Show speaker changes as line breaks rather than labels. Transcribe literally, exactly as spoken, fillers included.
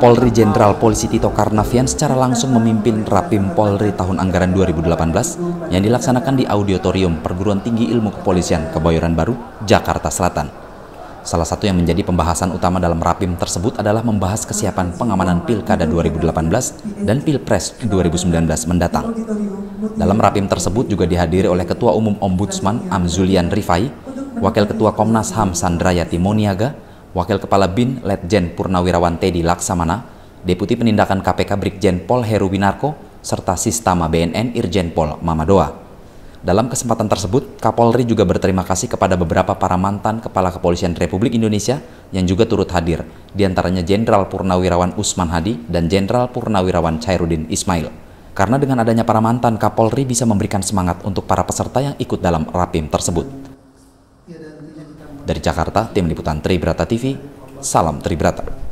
Kapolri Jenderal Polisi Tito Karnavian secara langsung memimpin Rapim Polri tahun anggaran dua ribu delapan belas yang dilaksanakan di Auditorium Perguruan Tinggi Ilmu Kepolisian Kebayoran Baru, Jakarta Selatan. Salah satu yang menjadi pembahasan utama dalam Rapim tersebut adalah membahas kesiapan pengamanan Pilkada dua ribu delapan belas dan Pilpres dua ribu sembilan belas mendatang. Dalam Rapim tersebut juga dihadiri oleh Ketua Umum Ombudsman Amzulian Rifai, Wakil Ketua Komnas H A M Sandrayati Moniaga, Wakil Kepala B I N Letjen Purnawirawan Teddy Laksamana, Deputi Penindakan K P K Brigjen Pol Heru Winarko, serta Sistama B N N Irjen Pol Mamadoa. Dalam kesempatan tersebut, Kapolri juga berterima kasih kepada beberapa para mantan Kepala Kepolisian Republik Indonesia yang juga turut hadir, diantaranya Jenderal Purnawirawan Usman Hadi dan Jenderal Purnawirawan Chairuddin Ismail. Karena dengan adanya para mantan, Kapolri bisa memberikan semangat untuk para peserta yang ikut dalam Rapim tersebut. Dari Jakarta, Tim Liputan Tribrata T V, salam Tribrata.